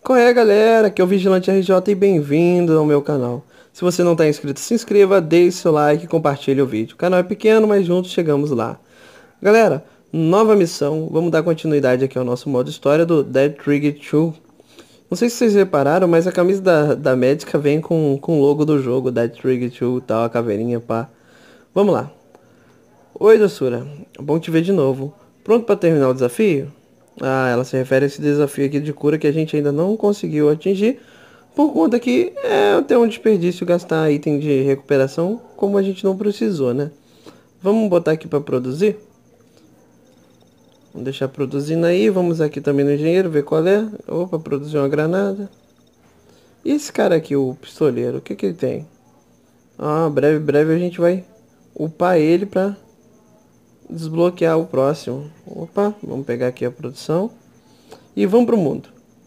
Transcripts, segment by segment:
Qual é, galera? Aqui é o Vigilante RJ e bem-vindo ao meu canal. Se você não está inscrito, se inscreva, deixe seu like e compartilhe o vídeo. O canal é pequeno, mas juntos chegamos lá. Galera, nova missão. Vamos dar continuidade aqui ao nosso modo história do Dead Trigger 2. Não sei se vocês repararam, mas a camisa da médica vem com o logo do jogo, Dead Trigger 2 e tal, a caveirinha, pá. Vamos lá. Oi, doçura. Bom te ver de novo. Pronto para terminar o desafio? Ah, ela se refere a esse desafio aqui de cura que a gente ainda não conseguiu atingir, por conta que é até um desperdício gastar item de recuperação como a gente não precisou, né? Vamos botar aqui para produzir? Vamos deixar produzindo aí, vamos aqui também no engenheiro, ver qual é. Opa, produzir uma granada. E esse cara aqui, o pistoleiro, o que que ele tem? Ah, breve a gente vai upar ele para desbloquear o próximo. Opa, vamos pegar aqui a produção e vamos pro mundo.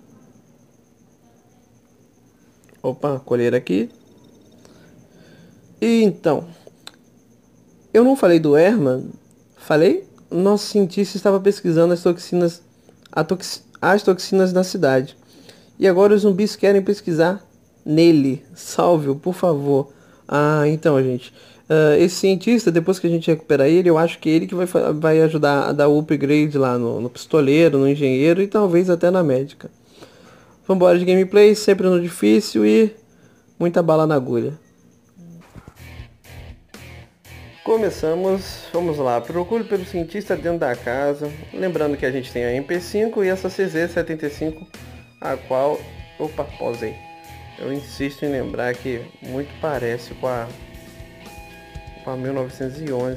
Opa, colher aqui. E então, eu não falei do Herman, falei? Nosso cientista estava pesquisando as toxinas, as toxinas na cidade. E agora os zumbis querem pesquisar nele. Salve-o, por favor. Ah, então, gente. Esse cientista, depois que a gente recuperar ele, eu acho que ele que vai ajudar a dar o upgrade lá no pistoleiro, no engenheiro e talvez até na médica. Vambora de gameplay, sempre no difícil e muita bala na agulha. Começamos, vamos lá, procure pelo cientista dentro da casa, lembrando que a gente tem a MP5 e essa CZ75, a qual, opa, pausei, eu insisto em lembrar que muito parece com a 1911.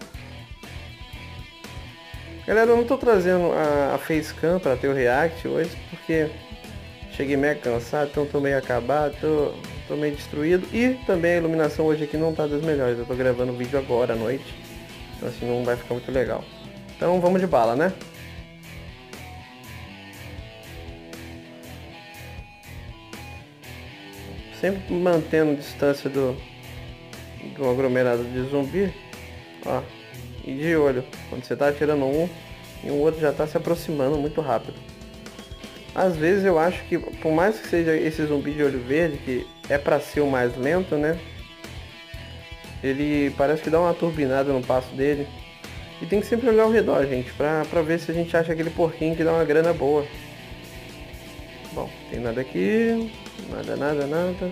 Galera, eu não tô trazendo a facecam para ter o react hoje, porque cheguei meio cansado, então tô meio acabado, tô meio destruído. E também a iluminação hoje aqui não tá das melhores. Eu tô gravando o vídeo agora à noite, então assim não vai ficar muito legal. Então vamos de bala, né? Sempre mantendo distância do aglomerado de zumbi. Ó, e de olho, quando você tá atirando um e o outro já tá se aproximando muito rápido. Às vezes eu acho que, por mais que seja esse zumbi de olho verde, que é pra ser o mais lento, né? Ele parece que dá uma turbinada no passo dele. E tem que sempre olhar ao redor, gente, pra ver se a gente acha aquele porquinho que dá uma grana boa. Bom, tem nada aqui. Nada.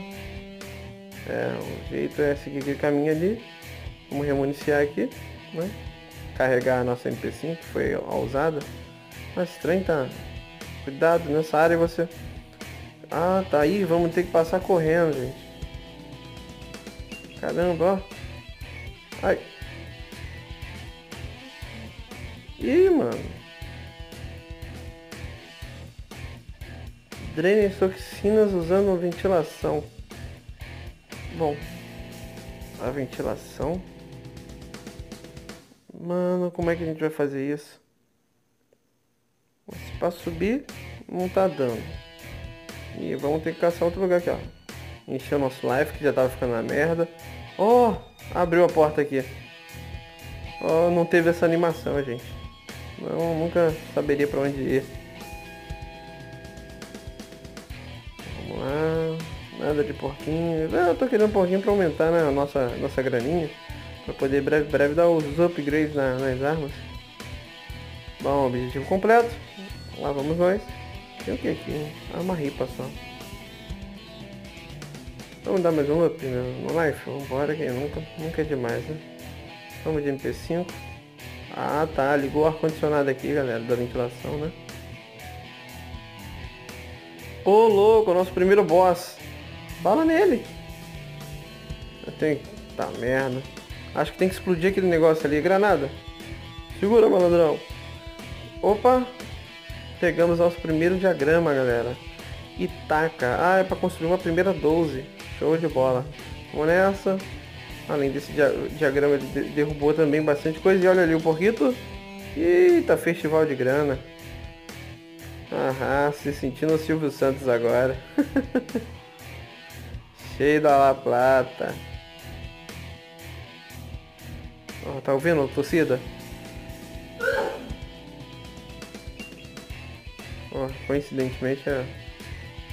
O jeito é seguir aquele caminho ali. Vamos remuniciar aqui, né? Carregar a nossa MP5, que foi usada. Mas estranho, tá? Cuidado nessa área você... Ah, tá aí, vamos ter que passar correndo, gente. Caramba, ó. Ai. Ih, mano. Drene as toxinas usando ventilação. Bom. A ventilação. Mano, como é que a gente vai fazer isso? Se pra subir, não tá dando. E vamos ter que caçar outro lugar aqui, ó. Encher o nosso life, que já tava ficando na merda. Oh, abriu a porta aqui. Oh, não teve essa animação, gente. Não, nunca saberia pra onde ir. Vamos lá. Nada de porquinho. Eu tô querendo um porquinho pra aumentar, né, a nossa graninha. Pra poder breve dar os upgrades nas armas. Bom, objetivo completo. Lá vamos nós. Tem o que aqui? Arma ripa só. Vamos dar mais um up no life? Vambora, que nunca é demais, né? Vamos de MP5. Ah, tá. Ligou o ar-condicionado aqui, galera, da ventilação, né? Ô, louco, nosso primeiro boss. Bala nele. Tá merda. Acho que tem que explodir aquele negócio ali. Granada. Segura, malandrão. Opa. Pegamos nosso primeiro diagrama, galera. E taca. Ah, é pra construir uma primeira 12. Show de bola. Vamos nessa. Além desse diagrama, ele derrubou também bastante coisa. E olha ali o porquito. Eita, festival de grana. Ah, se sentindo o Silvio Santos agora. Cheio da La Plata. Oh, tá ouvindo, torcida? Oh, coincidentemente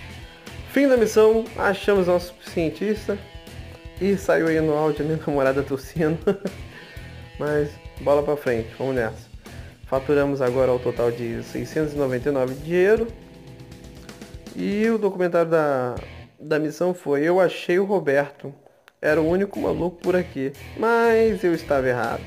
Fim da missão, achamos nosso cientista. E saiu aí no áudio a minha namorada tossindo. Mas bola pra frente, vamos nessa. Faturamos agora ao total de 699 de dinheiro. E o documentário da missão foi: eu achei o Roberto. Era o único maluco por aqui. Mas eu estava errado.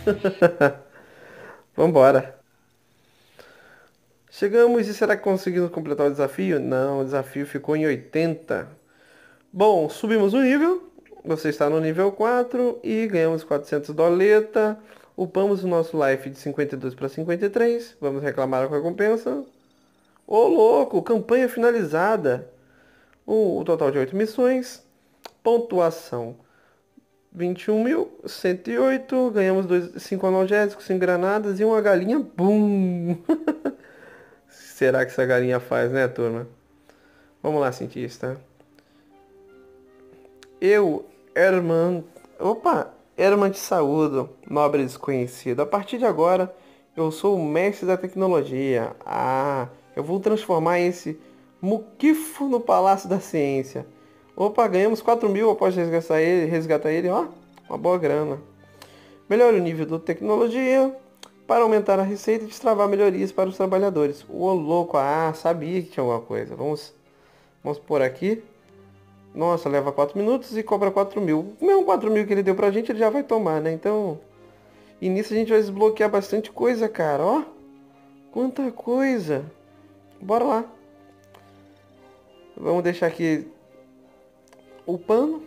Vambora. Chegamos e será que conseguimos completar o desafio? Não, o desafio ficou em 80. Bom, subimos o nível. Você está no nível 4 e ganhamos 400 doleta. Upamos o nosso life de 52 para 53. Vamos reclamar com a recompensa. Ô louco, campanha finalizada. O total de 8 missões. Pontuação 21.108. Ganhamos 5 analgésicos, 5 granadas e uma galinha. Bum! Será que essa galinha faz, né, turma? Vamos lá, cientista. Eu, Herman. Opa! Herman te saúdo, nobre desconhecido. A partir de agora, eu sou o mestre da tecnologia. Ah, eu vou transformar esse muquifo no Palácio da Ciência. Opa, ganhamos 4.000 após resgatar ele, ó. Uma boa grana. Melhore o nível da tecnologia para aumentar a receita e destravar melhorias para os trabalhadores. Ô louco, sabia que tinha alguma coisa. Vamos por aqui. Nossa, leva 4 minutos e cobra 4.000. O mesmo 4.000 que ele deu pra gente, ele já vai tomar, né? Então, e nisso a gente vai desbloquear bastante coisa, cara. Ó, quanta coisa. Bora lá. Vamos deixar aqui o pano.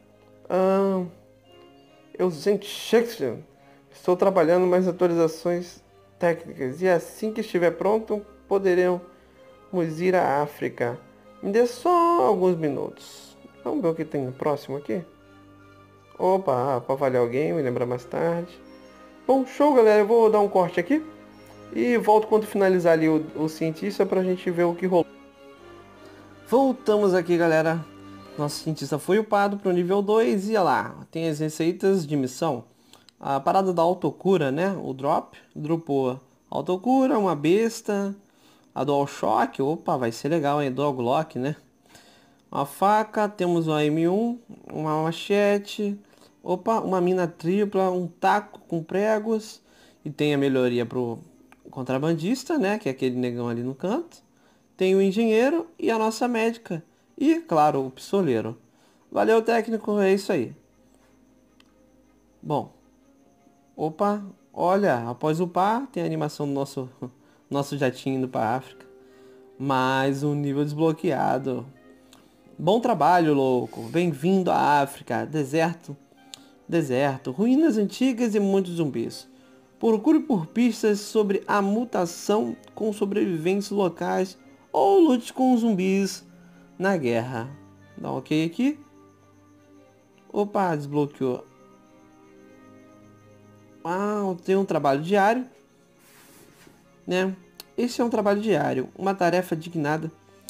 Gente, Shakespeare. Estou trabalhando mais atualizações técnicas. E assim que estiver pronto, poderemos ir à África. Me dê só alguns minutos. Vamos ver o que tem no próximo aqui. Opa, para avaliar alguém, me lembrar mais tarde. Bom, show, galera. Eu vou dar um corte aqui. E volto quando finalizar ali o cientista pra gente ver o que rolou. Voltamos aqui, galera. Nosso cientista foi upado pro nível 2 e olha lá, tem as receitas de missão. A parada da autocura, né? O drop, dropou autocura, uma besta, a DualShock, opa, vai ser legal, hein? Dual Glock, né? Uma faca, temos uma M1, uma machete, opa, uma mina tripla, um taco com pregos e tem a melhoria pro contrabandista, né? Que é aquele negão ali no canto. Tem o engenheiro e a nossa médica. E, claro, o pistoleiro. Valeu, técnico, é isso aí. Bom, opa, olha, após upar, tem a animação do nosso jatinho indo para África. Mais um nível desbloqueado. Bom trabalho, louco. Bem-vindo à África. Deserto, ruínas antigas e muitos zumbis. Procure por pistas sobre a mutação com sobreviventes locais ou lute com zumbis na guerra. Dá um ok aqui. Opa, desbloqueou. Tem um trabalho diário, né? Esse é um trabalho diário, uma tarefa digna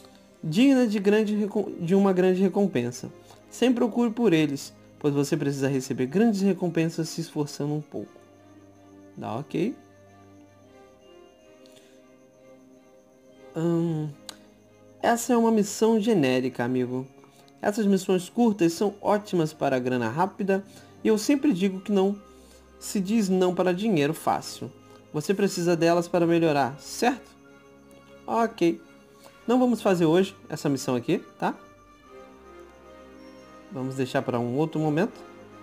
de uma grande recompensa. Sempre procure por eles, pois você precisa receber grandes recompensas se esforçando um pouco. Dá ok. Essa é uma missão genérica, amigo. Essas missões curtas são ótimas para grana rápida e eu sempre digo que não se diz não para dinheiro fácil. Você precisa delas para melhorar, certo? Ok. Não vamos fazer hoje essa missão aqui, tá? Vamos deixar para um outro momento.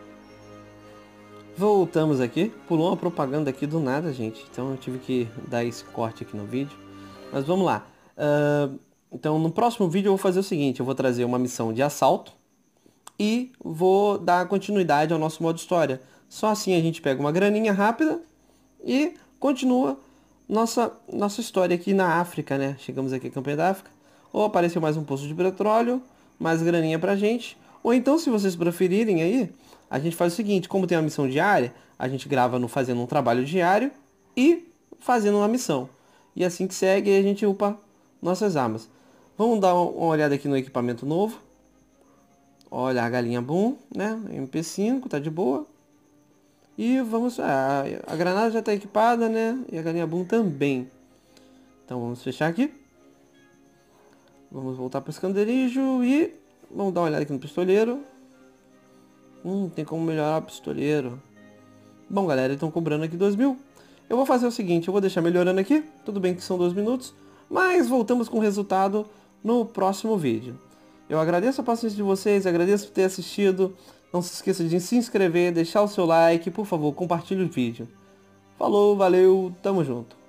Voltamos aqui. Pulou uma propaganda aqui do nada, gente. Então eu tive que dar esse corte aqui no vídeo. Mas vamos lá. Então no próximo vídeo eu vou fazer o seguinte. Eu vou trazer uma missão de assalto. E vou dar continuidade ao nosso modo história. Só assim a gente pega uma graninha rápida e continua nossa história aqui na África, né? Chegamos aqui à campanha da África. Ou apareceu mais um poço de petróleo, mais graninha pra gente. Ou então, se vocês preferirem aí, a gente faz o seguinte, como tem uma missão diária, a gente grava no fazendo um trabalho diário e fazendo uma missão. E assim que segue, a gente upa nossas armas. Vamos dar uma olhada aqui no equipamento novo. Olha a galinha boom, né? MP5, tá de boa. E vamos... a granada já tá equipada, né? E a galinha boom também. Então vamos fechar aqui. Vamos voltar para o esconderijo e vamos dar uma olhada aqui no pistoleiro. Tem como melhorar o pistoleiro. Bom, galera, eles estão cobrando aqui 2.000. Eu vou fazer o seguinte, eu vou deixar melhorando aqui. Tudo bem que são 2 minutos, mas voltamos com o resultado no próximo vídeo. Eu agradeço a paciência de vocês, agradeço por ter assistido. Não se esqueça de se inscrever, deixar o seu like, por favor, compartilhe o vídeo. Falou, valeu, tamo junto.